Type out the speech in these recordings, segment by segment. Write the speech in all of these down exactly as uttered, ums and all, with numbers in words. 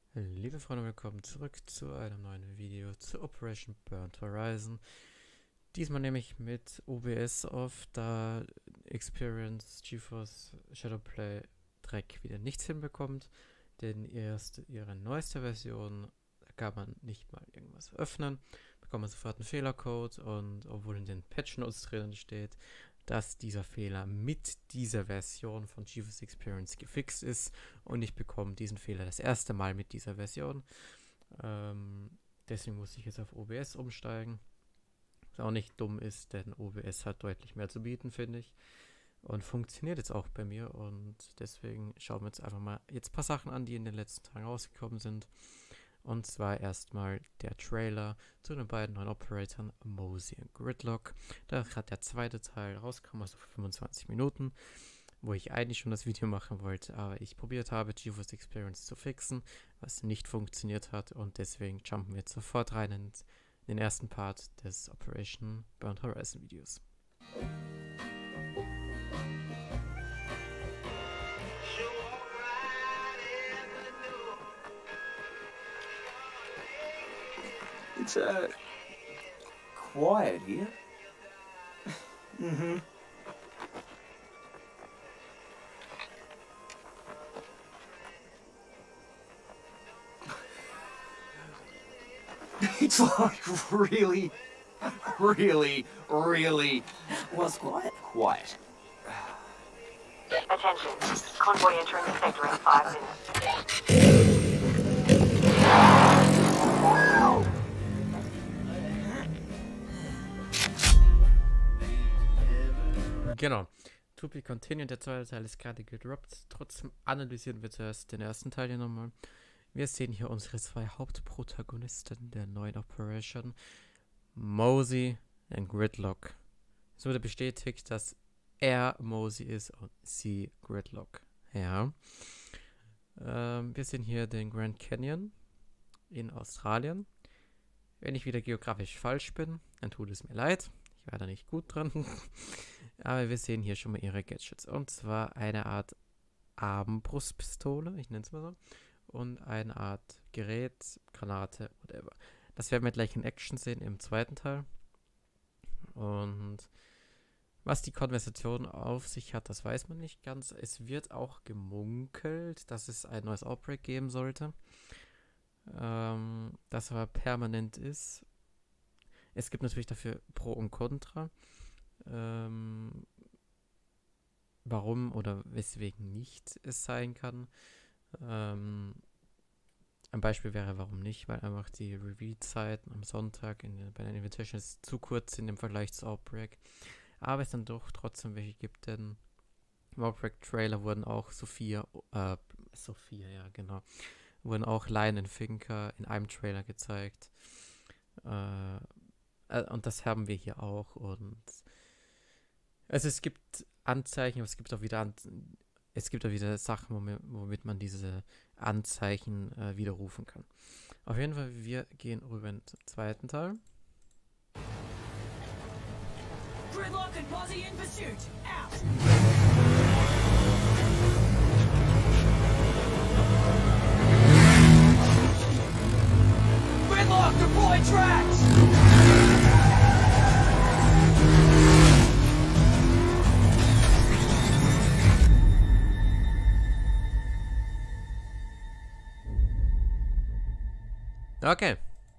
Liebe Freunde, willkommen zurück zu einem neuen Video zu Operation Burnt Horizon. Diesmal nehme ich mit O B S auf, da Experience GeForce Shadowplay Dreck wieder nichts hinbekommt, denn erst ihre neueste Version, da kann man nicht mal irgendwas öffnen, bekommt man sofort einen Fehlercode, und obwohl in den Patch Notes drin steht, dass dieser Fehler mit dieser Version von GeForce Experience gefixt ist, und ich bekomme diesen Fehler das erste Mal mit dieser Version. Ähm, deswegen muss ich jetzt auf O B S umsteigen. Was auch nicht dumm ist, denn O B S hat deutlich mehr zu bieten, finde ich. Und funktioniert jetzt auch bei mir, und deswegen schauen wir uns einfach mal jetzt ein paar Sachen an, die in den letzten Tagen rausgekommen sind. Und zwar erstmal der Trailer zu den beiden neuen Operatoren Mosey und Gridlock. Da hat der zweite Teil rausgekommen, also für fünfundzwanzig Minuten, wo ich eigentlich schon das Video machen wollte, aber ich probiert habe, GeForce Experience zu fixen, was nicht funktioniert hat, und deswegen jumpen wir jetzt sofort rein in den ersten Part des Operation Burnt Horizon Videos. It's, uh, quiet here. Mm-hmm. It's like really, really, really... What's quiet? Quiet. Attention. Convoy entering the sector in five minutes. Genau. To be continued, der zweite Teil ist gerade gedroppt. Trotzdem analysieren wir zuerst den ersten Teil hier nochmal. Wir sehen hier unsere zwei Hauptprotagonisten der neuen Operation, Mosey und Gridlock. Es wurde bestätigt, dass er Mosey ist und sie Gridlock. Ja. Ähm, wir sehen hier den Grand Canyon in Australien. Wenn ich wieder geografisch falsch bin, dann tut es mir leid. Ich war da nicht gut dran. Aber wir sehen hier schon mal ihre Gadgets. Und zwar eine Art Armbrustpistole, ich nenne es mal so. Und eine Art Gerät, Granate, whatever. Das werden wir gleich in Action sehen im zweiten Teil. Und was die Konversation auf sich hat, das weiß man nicht ganz. Es wird auch gemunkelt, dass es ein neues Outbreak geben sollte. Ähm, das aber permanent ist. Es gibt natürlich dafür Pro und Contra. Ähm, warum oder weswegen nicht es sein kann. Ähm, ein Beispiel wäre, warum nicht, weil einfach die Review-Zeiten am Sonntag in den, bei den Invitations zu kurz sind im Vergleich zu Outbreak. Aber es dann doch trotzdem welche gibt, denn im Outbreak-Trailer wurden auch Sophia, äh, Sophia, ja genau, wurden auch Lion und Finker in einem Trailer gezeigt. Äh, äh, und das haben wir hier auch, und also es gibt Anzeichen, aber es gibt auch wieder An es gibt auch wieder Sachen, womit, womit man diese Anzeichen äh, widerrufen kann. Auf jeden Fall, wir gehen rüber in den zweiten Teil. Gridlock and Mosey in pursuit. Out. Gridlock, deploy tracks. Okay.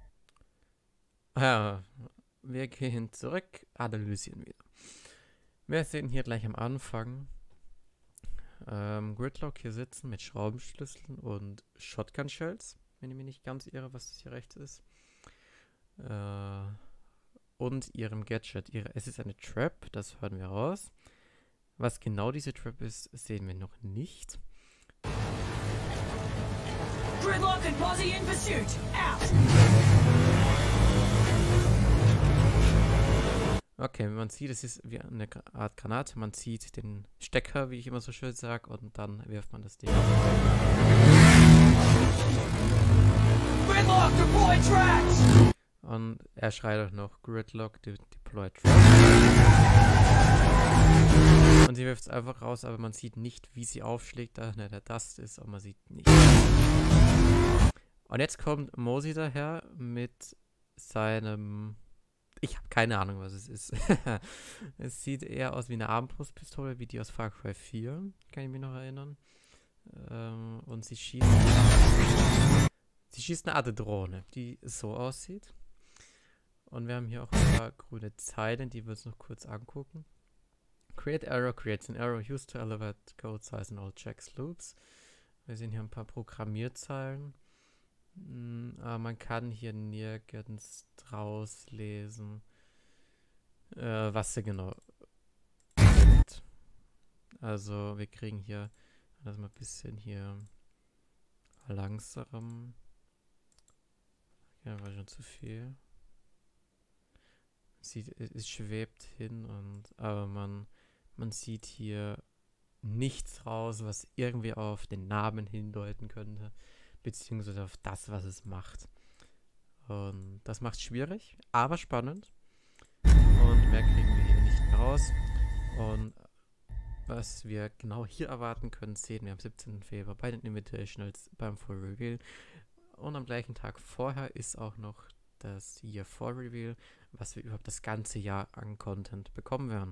Ja, wir gehen zurück, analysieren wieder. Wir sehen hier gleich am Anfang ähm, Gridlock hier sitzen mit Schraubenschlüsseln und Shotgun Shells, wenn ich mich nicht ganz irre, was das hier rechts ist. Äh, und ihrem Gadget. Ihre, es ist eine Trap, das hören wir raus. Was genau diese Trap ist, sehen wir noch nicht. Gridlock and Mosey in pursuit. Out. Okay, man sieht, es ist wie eine Art Granate. Man zieht den Stecker, wie ich immer so schön sage, und dann wirft man das Ding. Gridlock, deploy tracks. Und er schreit auch noch Gridlock, de deploy tracks. Und sie wirft es einfach raus, aber man sieht nicht, wie sie aufschlägt, da ne, der Dust ist, und man sieht nicht. Und jetzt kommt Mosey daher mit seinem... Ich habe keine Ahnung, was es ist. Es sieht eher aus wie eine Armbrustpistole, wie die aus Far Cry vier. Kann ich mich noch erinnern. Ähm, und sie schießt... Sie schießt eine Art Drohne, die so aussieht. Und wir haben hier auch ein paar grüne Zeilen, die wir uns noch kurz angucken. Create arrow creates an arrow used to elevate code size in all checks loops. Wir sehen hier ein paar Programmierzeilen. Aber man kann hier nirgends draus lesen, äh, was sie genau sind. Also wir kriegen hier, das mal ein bisschen hier langsam. Ja, war schon zu viel. Sieht, es schwebt hin und aber man, man sieht hier nichts raus, was irgendwie auf den Namen hindeuten könnte. Beziehungsweise auf das, was es macht. Und das macht es schwierig, aber spannend. Und mehr kriegen wir hier nicht mehr raus. Und was wir genau hier erwarten können, sehen wir am siebzehnten Februar bei den Invitationals beim Full Reveal. Und am gleichen Tag vorher ist auch noch das Year vier Reveal, was wir überhaupt das ganze Jahr an Content bekommen werden.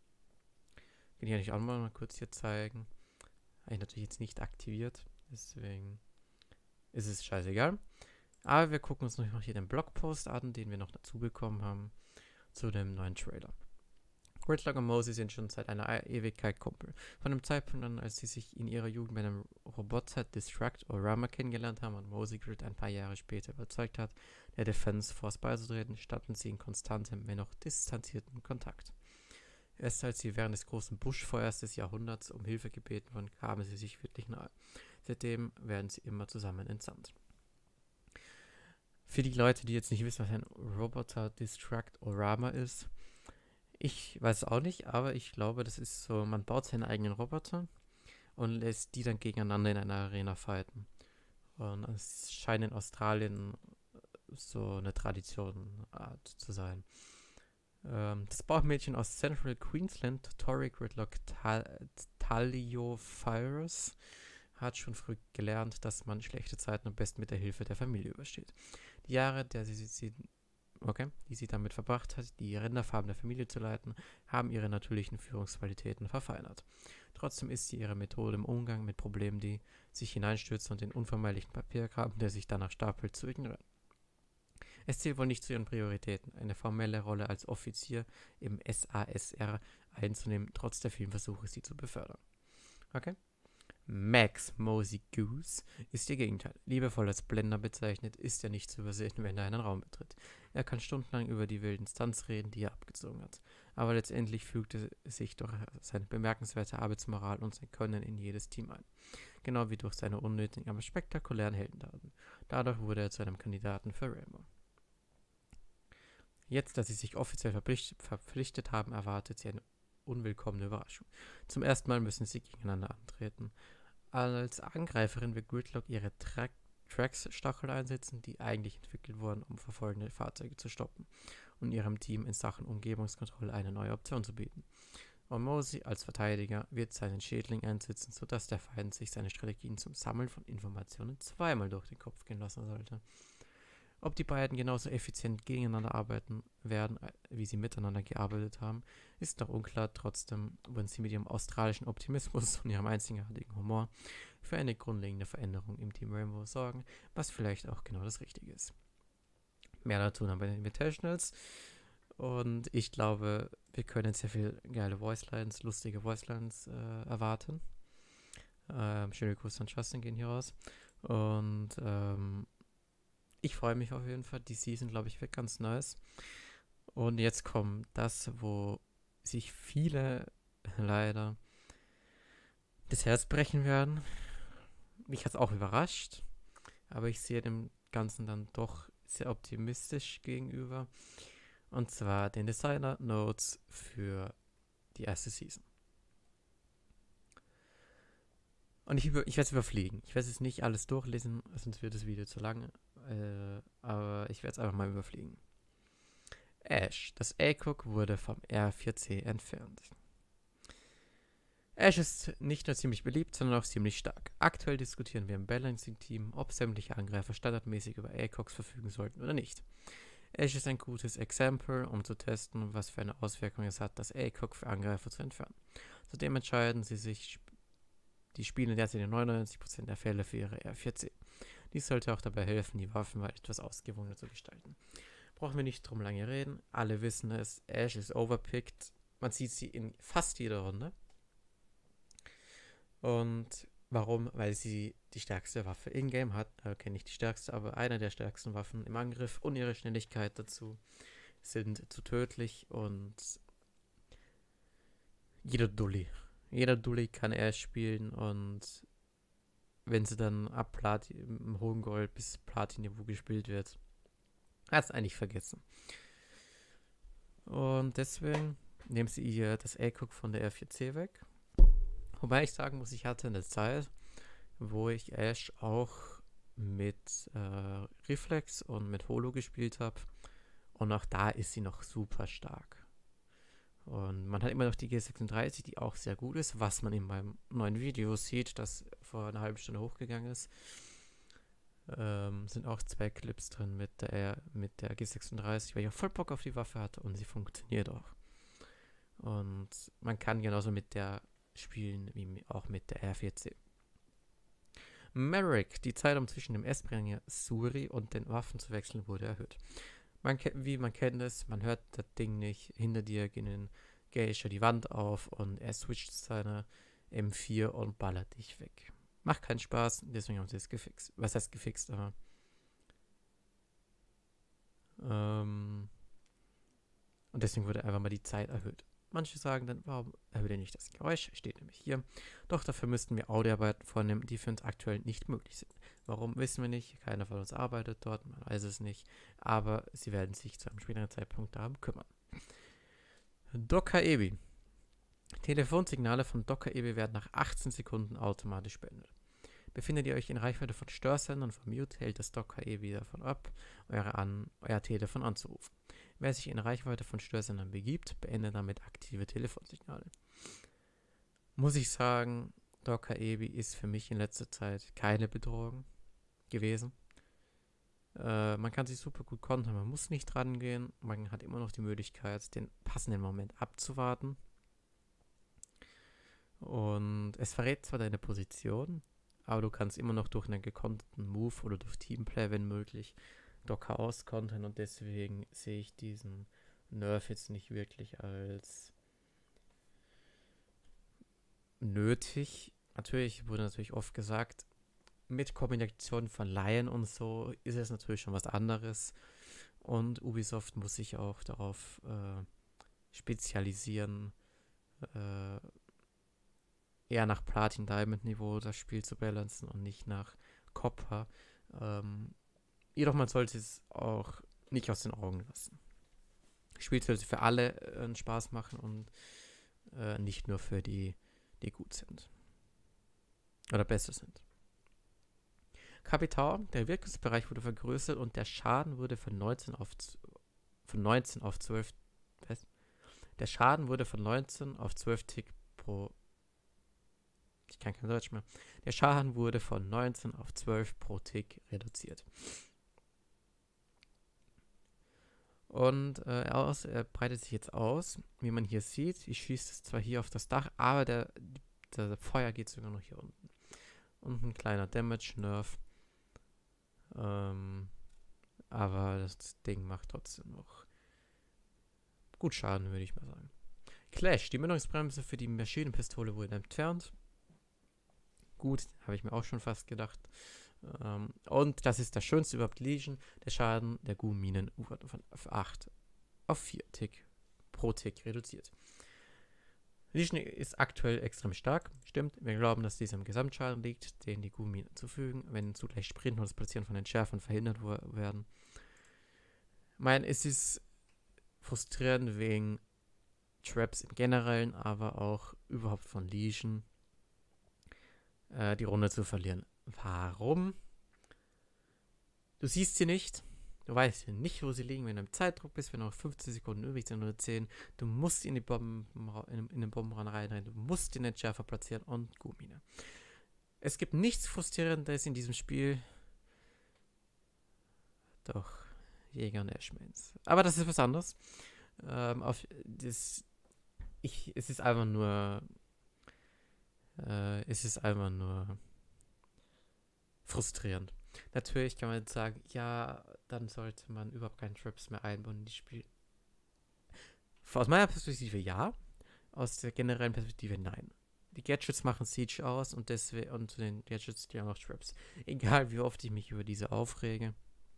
Kann ich eigentlich auch mal kurz hier zeigen. Habe ich natürlich jetzt nicht aktiviert, deswegen ist es scheißegal. Aber wir gucken uns noch hier den Blogpost an, den wir noch dazu bekommen haben, zu dem neuen Trailer. Gridlock und Mosey sind schon seit einer Ewigkeit Kumpel. Von dem Zeitpunkt an, als sie sich in ihrer Jugend bei einem Roboter Distract Orama kennengelernt haben und Mosey Grid ein paar Jahre später überzeugt hat, der Defense Force beizutreten, standen sie in konstantem, wenn auch distanzierten Kontakt. Erst als sie während des großen Buschfeuers des Jahrhunderts um Hilfe gebeten wurden, kamen sie sich wirklich nahe. Seitdem werden sie immer zusammen entsandt. Für die Leute, die jetzt nicht wissen, was ein Roboter Distract Orama ist, ich weiß auch nicht, aber ich glaube, das ist so, man baut seinen eigenen Roboter und lässt die dann gegeneinander in einer Arena fighten. Und es scheint in Australien so eine Tradition Art zu sein. Ähm, das Bauchmädchen aus Central Queensland, Tori Gridlock Tal Taliophyrus, hat schon früh gelernt, dass man schlechte Zeiten am besten mit der Hilfe der Familie übersteht. Die Jahre, der sie, sie, okay, die sie damit verbracht hat, die Rinderfarben der Familie zu leiten, haben ihre natürlichen Führungsqualitäten verfeinert. Trotzdem ist sie ihre Methode im Umgang mit Problemen, die sich hineinstürzen und den unvermeidlichen Papierkram, der sich danach stapelt, zu ignorieren. Es zählt wohl nicht zu ihren Prioritäten, eine formelle Rolle als Offizier im S A S R einzunehmen, trotz der vielen Versuche, sie zu befördern. Okay? Max Mosey Goose ist ihr Gegenteil. Liebevoll als Blender bezeichnet, ist er nicht zu übersehen, wenn er einen Raum betritt. Er kann stundenlang über die wilden Stunts reden, die er abgezogen hat. Aber letztendlich fügt er sich durch seine bemerkenswerte Arbeitsmoral und sein Können in jedes Team ein. Genau wie durch seine unnötigen, aber spektakulären Heldentaten. Dadurch wurde er zu einem Kandidaten für Rainbow. Jetzt, dass sie sich offiziell verpflichtet, verpflichtet haben, erwartet sie eine unwillkommene Überraschung. Zum ersten Mal müssen sie gegeneinander antreten. Als Angreiferin wird Gridlock ihre Tra Trax-Stachel einsetzen, die eigentlich entwickelt wurden, um verfolgende Fahrzeuge zu stoppen und ihrem Team in Sachen Umgebungskontrolle eine neue Option zu bieten. Und Mosey als Verteidiger wird seinen Schädling einsetzen, sodass der Feind sich seine Strategien zum Sammeln von Informationen zweimal durch den Kopf gehen lassen sollte. Ob die beiden genauso effizient gegeneinander arbeiten werden, wie sie miteinander gearbeitet haben, ist noch unklar. Trotzdem wollen sie mit ihrem australischen Optimismus und ihrem einzigartigen Humor für eine grundlegende Veränderung im Team Rainbow sorgen, was vielleicht auch genau das Richtige ist. Mehr dazu dann bei den Invitationals. Und ich glaube, wir können sehr viel geile Voicelines, lustige Voicelines äh, erwarten. Ähm, schöne Grüße an Justin gehen hier raus. Und ähm, ich freue mich auf jeden Fall. Die Season, glaube ich, wird ganz nice. Und jetzt kommt das, wo sich viele leider das Herz brechen werden. Mich hat es auch überrascht. Aber ich sehe dem Ganzen dann doch sehr optimistisch gegenüber. Und zwar den Designer Notes für die erste Season. Und ich, über, ich werde es überfliegen. Ich werde es nicht alles durchlesen, sonst wird das Video zu lang. Äh, aber ich werde es einfach mal überfliegen. Ash. Das A-Cook wurde vom R vier C entfernt. Ash ist nicht nur ziemlich beliebt, sondern auch ziemlich stark. Aktuell diskutieren wir im Balancing-Team, ob sämtliche Angreifer standardmäßig über A C O Gs verfügen sollten oder nicht. Ash ist ein gutes Exempel, um zu testen, was für eine Auswirkung es hat, das A C O G für Angreifer zu entfernen. Zudem entscheiden sie sich, die Spieler derzeit in neunundneunzig Prozent der Fälle für ihre R vier C. Dies sollte auch dabei helfen, die Waffen mal etwas ausgewogener zu gestalten. Brauchen wir nicht drum lange reden, alle wissen es, Ash ist overpicked, man sieht sie in fast jeder Runde. Und warum? Weil sie die stärkste Waffe in-game hat. Okay, nicht die stärkste, aber eine der stärksten Waffen im Angriff und ihre Schnelligkeit dazu sind zu tödlich und jeder Dulli. Jeder Dulli kann Ash spielen und wenn sie dann ab Platin, im hohen Gold bis Platin-Niveau gespielt wird, hat es eigentlich vergessen. Und deswegen nehmen sie ihr das A C O G von der R vier C weg. Wobei ich sagen muss, ich hatte eine Zeit, wo ich Ash auch mit äh, Reflex und mit Holo gespielt habe. Und auch da ist sie noch super stark. Und man hat immer noch die G sechsunddreißig, die auch sehr gut ist, was man in meinem neuen Video sieht, das vor einer halben Stunde hochgegangen ist. Ähm, sind auch zwei Clips drin mit der, mit der G sechsunddreißig, weil ich auch voll Bock auf die Waffe hatte und sie funktioniert auch. Und man kann genauso mit der spielen wie auch mit der R vier C. Maverick, die Zeit, um zwischen dem S-Bringer Suri und den Waffen zu wechseln, wurde erhöht. Man wie man kennt es, man hört das Ding nicht, hinter dir gehen Geisha die Wand auf und er switcht seine M vier und ballert dich weg. Macht keinen Spaß, deswegen haben sie es gefixt. Was heißt gefixt, aber ähm, und deswegen wurde einfach mal die Zeit erhöht. Manche sagen dann, warum erhöht ihr nicht das Geräusch? Steht nämlich hier. Doch dafür müssten wir Audioarbeiten vornehmen, die für uns aktuell nicht möglich sind. Warum, wissen wir nicht. Keiner von uns arbeitet dort, man weiß es nicht. Aber sie werden sich zu einem späteren Zeitpunkt darum kümmern. Docker Ebi. Telefonsignale von Docker Ebi werden nach achtzehn Sekunden automatisch beendet. Befindet ihr euch in Reichweite von Störsendern von Mute, hält das Docker Ebi davon ab, eure an, euer Telefon anzurufen. Wer sich in Reichweite von Störsendern begibt, beendet damit aktive Telefonsignale. Muss ich sagen, Docker Ebi ist für mich in letzter Zeit keine Bedrohung gewesen. Äh, man kann sich super gut kontern, man muss nicht rangehen, man hat immer noch die Möglichkeit, den passenden Moment abzuwarten. Und es verrät zwar deine Position, aber du kannst immer noch durch einen gekonterten Move oder durch Teamplay, wenn möglich, Docker auskontern und deswegen sehe ich diesen Nerf jetzt nicht wirklich als nötig. Natürlich wurde natürlich oft gesagt, mit Kombination von Laien und so ist es natürlich schon was anderes und Ubisoft muss sich auch darauf äh, spezialisieren, äh, eher nach Platin-Diamond-Niveau das Spiel zu balancen und nicht nach Copper. Ähm, jedoch man sollte es auch nicht aus den Augen lassen. Das Spiel sollte für alle äh, einen Spaß machen und äh, nicht nur für die, die gut sind. Oder besser sind. Kapital, der Wirkungsbereich wurde vergrößert und der Schaden wurde von neunzehn auf von neunzehn auf zwölf was? Der Schaden wurde von neunzehn auf zwölf Tick pro Ich kann kein Deutsch mehr. Der Schaden wurde von neunzehn auf zwölf pro Tick reduziert. Und äh, aus, er breitet sich jetzt aus, wie man hier sieht. Ich schieße es zwar hier auf das Dach, aber der, der Feuer geht sogar noch hier unten. Und ein kleiner Damage-Nerf. Ähm, aber das Ding macht trotzdem noch gut Schaden, würde ich mal sagen. Clash, die Mündungsbremse für die Maschinenpistole wurde entfernt. Gut, habe ich mir auch schon fast gedacht. Ähm, und das ist das schönste überhaupt, Legion. Der Schaden der G U-Minen wurde von acht auf vier Tick pro Tick reduziert. Legion ist aktuell extrem stark, stimmt. Wir glauben, dass dies am Gesamtschaden liegt, den die G U-Minen zufügen, wenn zugleich Sprinten und das Platzieren von Entschärfern verhindert werden. Ich meine, es ist frustrierend wegen Traps im Generellen, aber auch überhaupt von Legion äh, die Runde zu verlieren. Warum? Du siehst sie nicht, Du weißt ja nicht, wo sie liegen, wenn du im Zeitdruck bist, wenn noch fünfzehn Sekunden übrig sind oder zehn. Du musst in die Bomben, in, in den Bombenrand reinrennen, du musst den Entschärfer platzieren und Gummine. Es gibt nichts Frustrierendes in diesem Spiel. Doch, Jäger und Ashmains. Aber das ist was anderes. Ähm, auf das, ich, es ist einfach nur, äh, es ist einfach nur frustrierend. Natürlich kann man jetzt sagen, ja, dann sollte man überhaupt keine Traps mehr einbauen in die Spiel. Aus meiner Perspektive ja, aus der generellen Perspektive nein. Die Gadgets machen Siege aus und deswegen und zu den Gadgets die haben auch Traps. Egal wie oft ich mich über diese aufrege.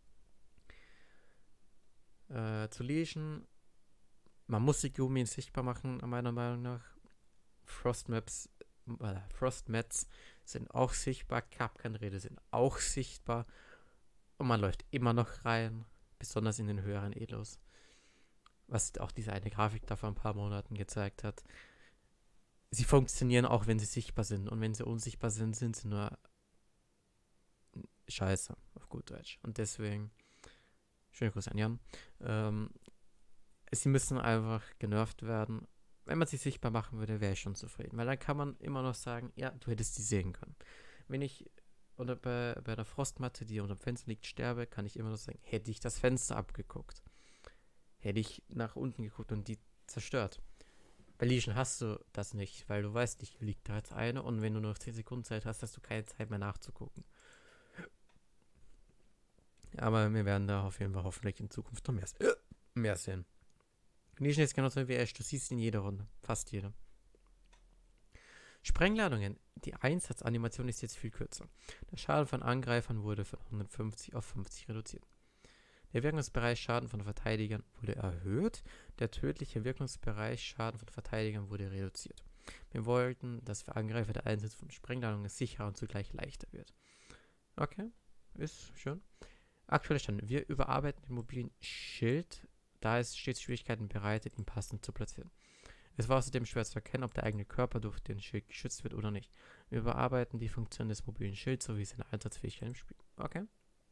Äh, zu Legion, man muss die Gummi sichtbar machen, meiner Meinung nach. Frostmaps, äh, Frostmats sind auch sichtbar, Kapkanräder sind auch sichtbar und man läuft immer noch rein, besonders in den höheren Elos. Was auch diese eine Grafik da vor ein paar Monaten gezeigt hat. Sie funktionieren auch, wenn sie sichtbar sind und wenn sie unsichtbar sind, sind sie nur scheiße, auf gut Deutsch. Und deswegen, schöne Grüße an Jan, ähm, sie müssen einfach genervt werden. Wenn man sie sichtbar machen würde, wäre ich schon zufrieden. Weil dann kann man immer noch sagen, ja, du hättest sie sehen können. Wenn ich oder bei, bei der Frostmatte, die unter dem Fenster liegt, sterbe, kann ich immer noch sagen, hätte ich das Fenster abgeguckt. Hätte ich nach unten geguckt und die zerstört. Bei Legion hast du das nicht, weil du weißt nicht, liegt da jetzt eine und wenn du nur noch zehn Sekunden Zeit hast, hast du keine Zeit mehr nachzugucken. Aber wir werden da auf jeden Fall hoffentlich in Zukunft noch mehr, mehr sehen. Legion ist genauso wie Ash, du siehst in jeder Runde, fast jeder. Sprengladungen. Die Einsatzanimation ist jetzt viel kürzer. Der Schaden von Angreifern wurde von hundertfünfzig auf fünfzig reduziert. Der Wirkungsbereich Schaden von Verteidigern wurde erhöht. Der tödliche Wirkungsbereich Schaden von Verteidigern wurde reduziert. Wir wollten, dass für Angreifer der Einsatz von Sprengladungen sicherer und zugleich leichter wird. Okay, ist schön. Aktueller Stand. Wir überarbeiten den mobilen Schild, da es stets Schwierigkeiten bereitet, ihn passend zu platzieren. Es war außerdem schwer zu erkennen, ob der eigene Körper durch den Schild geschützt wird oder nicht. Wir überarbeiten die Funktion des mobilen Schilds sowie seine Einsatzfähigkeit im Spiel. Okay.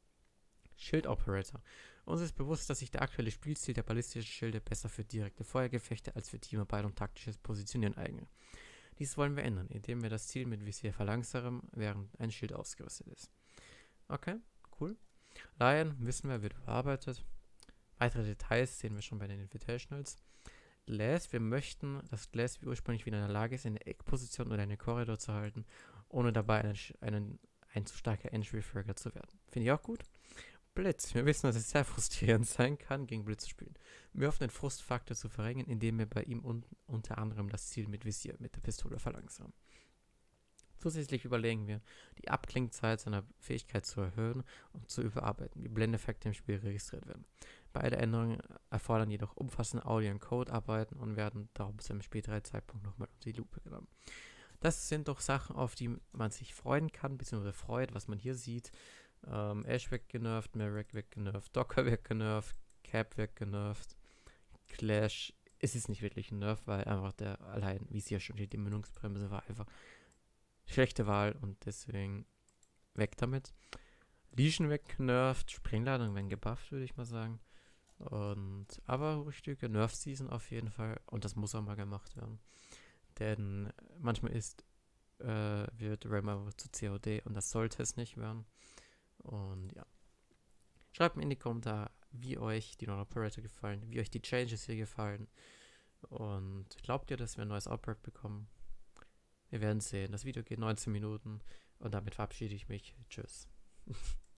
Schild Operator. Uns ist bewusst, dass sich der aktuelle Spielstil der ballistischen Schilde besser für direkte Feuergefechte als für Teamarbeit und taktisches Positionieren eignet. Dies wollen wir ändern, indem wir das Ziel mit Visier verlangsamen, während ein Schild ausgerüstet ist. Okay, cool. Lion, wissen wir, wird überarbeitet. Weitere Details sehen wir schon bei den Invitationals. Glass, wir möchten, dass Glass wie ursprünglich wieder in der Lage ist, eine Eckposition oder einen Korridor zu halten, ohne dabei einen, einen, ein zu starker Entry-Fragger zu werden. Finde ich auch gut. Blitz, wir wissen, dass es sehr frustrierend sein kann, gegen Blitz zu spielen. Wir hoffen, den Frustfaktor zu verringern, indem wir bei ihm un unter anderem das Ziel mit Visier mit der Pistole verlangsamen. Zusätzlich überlegen wir, die Abklingzeit seiner Fähigkeit zu erhöhen und zu überarbeiten, wie Blendeffekte im Spiel registriert werden. Beide Änderungen erfordern jedoch umfassende Audio- und Code-Arbeiten und werden darum zu einem späteren Zeitpunkt nochmal unter die Lupe genommen. Das sind doch Sachen, auf die man sich freuen kann, beziehungsweise freut, was man hier sieht. Ähm, Ash wird genervt, Merrick wird genervt, Docker wird genervt, Cap wird genervt, Clash, es ist nicht wirklich ein Nerf, weil einfach der allein, wie es hier schon steht, die Mündungsbremse war einfach schlechte Wahl und deswegen weg damit. Legion wird genervt, Sprengladungen werden gebufft, würde ich mal sagen. Und aber richtige Nerf-Season auf jeden Fall und das muss auch mal gemacht werden. Denn manchmal ist äh, wird Realm zu C O D und das sollte es nicht werden. Und ja. Schreibt mir in die Kommentare, wie euch die neuen Operator gefallen, wie euch die Changes hier gefallen. Und glaubt ihr, dass wir ein neues Outbreak bekommen? Wir werden sehen. Das Video geht neunzehn Minuten und damit verabschiede ich mich. Tschüss.